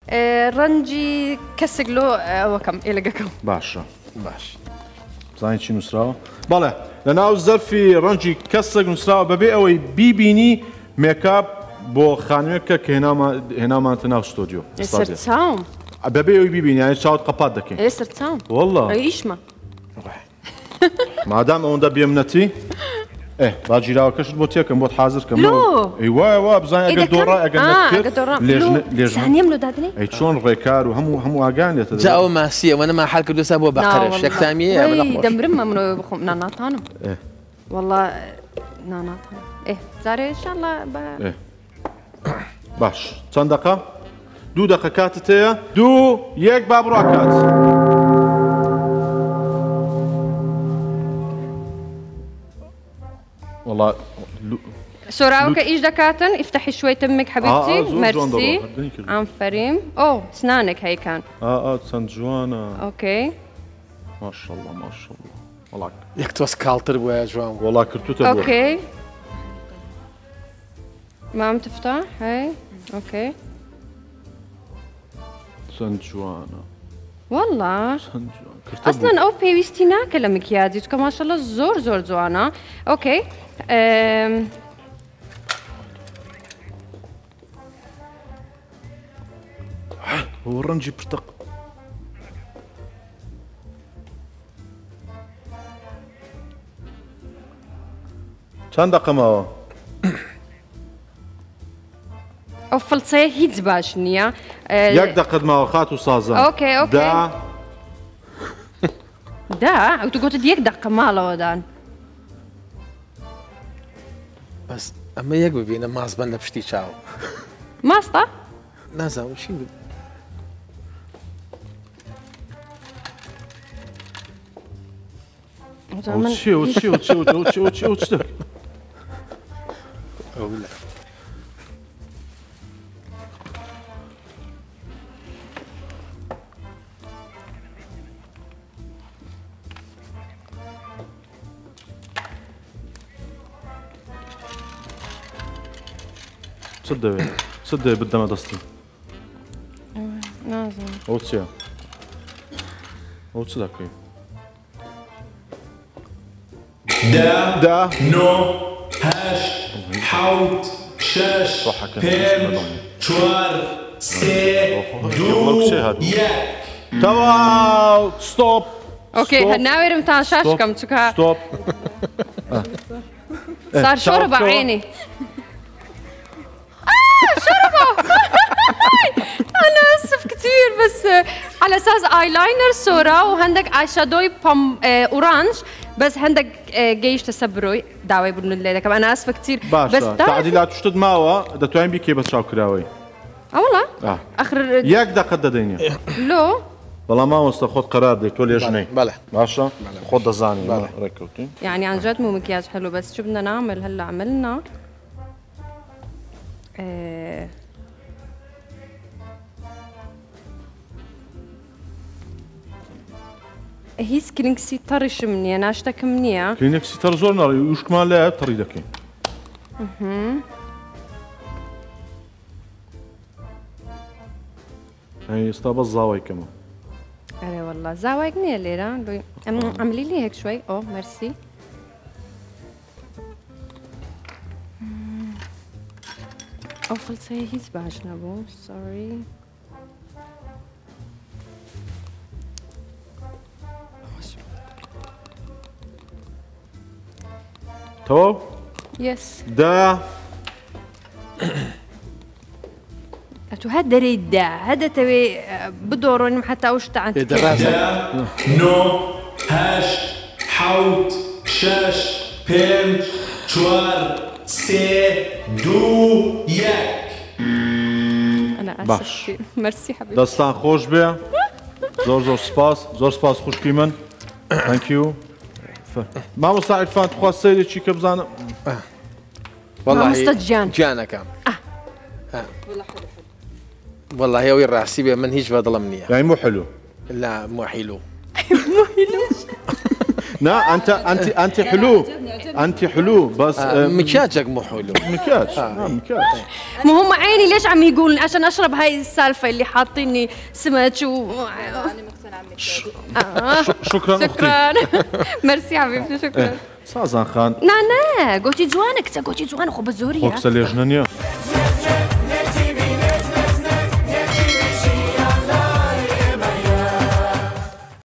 ڕەنجی کەسێک لۆ ئەوەکەم ئێلەگەکەم. باشە باش زانانی چی نووسراوە؟ بەڵێ لە ناو زەرفی ڕەنجی کەسێک نووسراوە بەبێ ئەوەی بیبینی مێکاپ بۆ خانوێکە کە هێنامانتە ناو ستۆدیۆ. سەرچاوم بەبێ ئەوەی بیبینی یانی چاوت قەپات دەکەین. سەرچاوم وەڵڵا ئیشمە مادام ئەوەندە بێمنەتی با جیراوەکەشت بۆ تێکەم بۆت حازرکەم وایە بزانین ئەگەر دۆڕا ئەگەر لێژنیم لۆ دادنێ ئەی چۆن ڕێکار و هەموو ئاگانێتە جا ئەوە ماسیە وەنەما حال کردوسا بۆ بەقەرش یەکتامیە دەمرم مەمنەوە بخۆم ناناتانم وەڵا ناناتان زارێ ئینشاڵڵا باش چەند دەقە؟ 2 دقە کاتت هەیە 2 1 با بڕوا کات. والله سوراوك ايش دكاتن افتحي شوي تمك حبيبتي ميرسي عم فريم اسنانك هي كان سنجوانا اوكي ما شاء الله ما شاء الله والله ياك توس كالتر بو يا جوان والله كرتوته اوكي ما عم تفتح هي اوكي سنجوانا والله اصلا او بيويستي ناكل مكياجك ما شاء الله زور جوانا اوكي هو الرنجي برتق چند دقه ماوە؟ ئەو فڵچەیە هیچ باش نییە. 1 دقت ماوە خات و سازان. ئۆکێ دا ئەو تو گوتت 1 دقە ماڵەوەدان. بەس ئەمە یەک ببینە ماسبەن لە پشتی چاو. ماستە؟ نازانم چی بێت. چی ئەو لە چ دەوێت بدەمە دەستی؟ نازانم. ئەو چییە؟ ئەو چ دەکەی؟ 10 9 8 7 6 5 4 3 2 1 تەواو ستۆپ. اوكي هناويرم تاع شاشكم تشكا ستوب صار شرب عيني شربه انا اسف كثير بس على اساس ايلاينر صوره وهندك اي شادوي بام اورانج بس هندك جيش تسبروي داوي بن الليله كمان انا اسفه كثير بس تعديلات شتد ماوا دتوين بيكي بس شاو كراوي والله اخر ياك دقه دديني لو والله ما مستخد قرار دي تولي يجني بله باشا خد الزاني ركبتي يعني عن جد مو مكياج حلو بس شو بدنا نعمل هلا عملنا هيس كلينكسي طرش مني انا اشتك مني كلينكسي ترزورنا وش كمان لا طريقك هي استابا الزاوية كمان أري والله زاوية جنيه ليرة عملي لي هيك شوي ميرسي أوفل سي هيز باجنبو سوري تو يس دا أتو هذا ريدا هذا تبي بدورون حتى وش تعال نو هاش حوت شاش بين شوار سي دو ياك أنا آسف ميرسي حبيبي دستان خوش بيا زور سباس خوش كيمن ثانك يو ما مساعد فان تخوا سيدي شي كبزانه والله جانا كام والله يا وين راسي من هيج فضل مني يعني مو حلو لا مو حلو مو حلو لا انت حلو، انت حلو بس مكياجك مو حلو. مكياج مكياج. ما هم عيني ليش عم يقول عشان اشرب هاي السالفه اللي حاطيني سمك شكرا اختي. شكرا ميرسي حبيبتي شكرا. سازان خان نا قوتي جوانك قوتي جوان خو بزوريا خوك سليجنانيا